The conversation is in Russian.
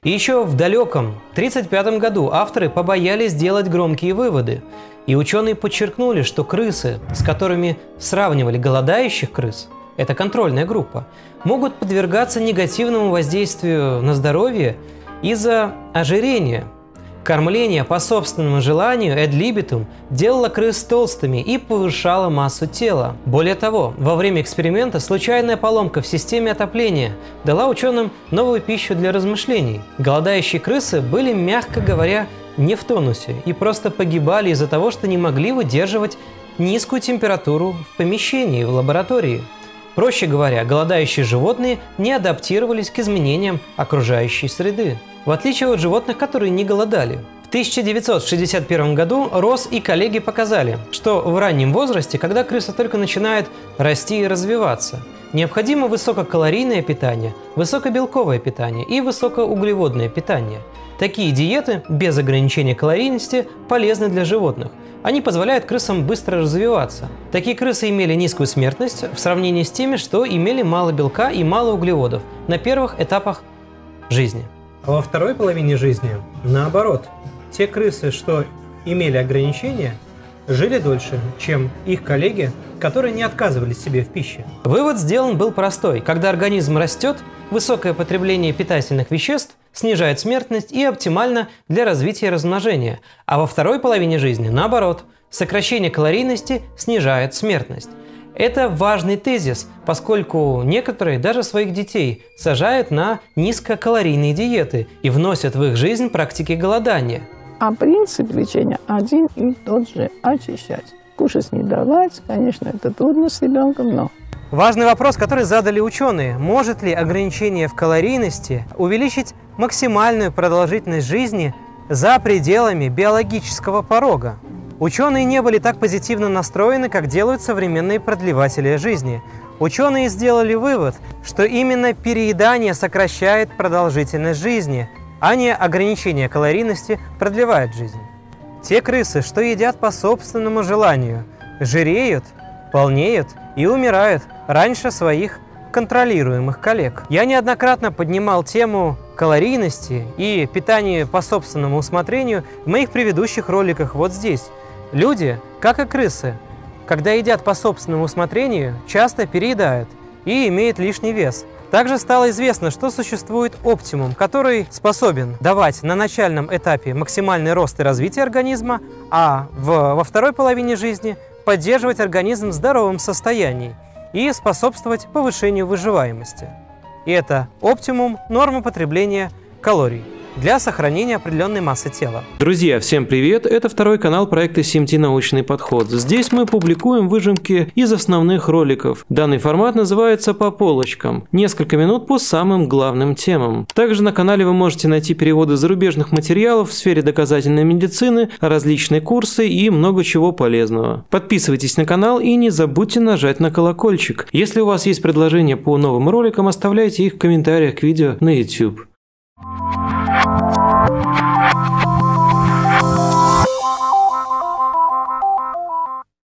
И еще в далеком 1935 году авторы побоялись делать громкие выводы. И ученые подчеркнули, что крысы, с которыми сравнивали голодающих крыс, это контрольная группа, могут подвергаться негативному воздействию на здоровье из-за ожирения. Кормление по собственному желанию ad libitum делало крыс толстыми и повышало массу тела. Более того, во время эксперимента случайная поломка в системе отопления дала ученым новую пищу для размышлений. Голодающие крысы были, мягко говоря, не в тонусе и просто погибали из-за того, что не могли выдерживать низкую температуру в помещении, в лаборатории. Проще говоря, голодающие животные не адаптировались к изменениям окружающей среды, в отличие от животных, которые не голодали. В 1961 году Росс и коллеги показали, что в раннем возрасте, когда крыса только начинает расти и развиваться, необходимо высококалорийное питание, высокобелковое питание и высокоуглеводное питание. Такие диеты без ограничения калорийности полезны для животных. Они позволяют крысам быстро развиваться. Такие крысы имели низкую смертность в сравнении с теми, что имели мало белка и мало углеводов на первых этапах жизни. А во второй половине жизни наоборот. Те крысы, что имели ограничения, жили дольше, чем их коллеги, которые не отказывались себе в пище. Вывод сделан был простой. Когда организм растет, высокое потребление питательных веществ снижает смертность и оптимально для развития и размножения. А во второй половине жизни, наоборот, сокращение калорийности снижает смертность. Это важный тезис, поскольку некоторые даже своих детей сажают на низкокалорийные диеты и вносят в их жизнь практики голодания. А принцип лечения один и тот же – очищать. Кушать не давать, конечно, это трудно с ребенком, но… Важный вопрос, который задали ученые. Может ли ограничение в калорийности увеличить максимальную продолжительность жизни за пределами биологического порога? Ученые не были так позитивно настроены, как делают современные продлеватели жизни. Ученые сделали вывод, что именно переедание сокращает продолжительность жизни, а не ограничение калорийности продлевает жизнь. Те крысы, что едят по собственному желанию, жиреют, полнеют и умирают раньше своих контролируемых коллег. Я неоднократно поднимал тему калорийности и питания по собственному усмотрению в моих предыдущих роликах вот здесь. Люди, как и крысы, когда едят по собственному усмотрению, часто переедают и имеют лишний вес. Также стало известно, что существует оптимум, который способен давать на начальном этапе максимальный рост и развитие организма, а во второй половине жизни поддерживать организм в здоровом состоянии и способствовать повышению выживаемости. И это оптимум нормы потребления калорий для сохранения определенной массы тела. Друзья, всем привет! Это второй канал проекта CMT «Научный подход». Здесь мы публикуем выжимки из основных роликов. Данный формат называется «По полочкам». Несколько минут по самым главным темам. Также на канале вы можете найти переводы зарубежных материалов в сфере доказательной медицины, различные курсы и много чего полезного. Подписывайтесь на канал и не забудьте нажать на колокольчик. Если у вас есть предложения по новым роликам, оставляйте их в комментариях к видео на YouTube.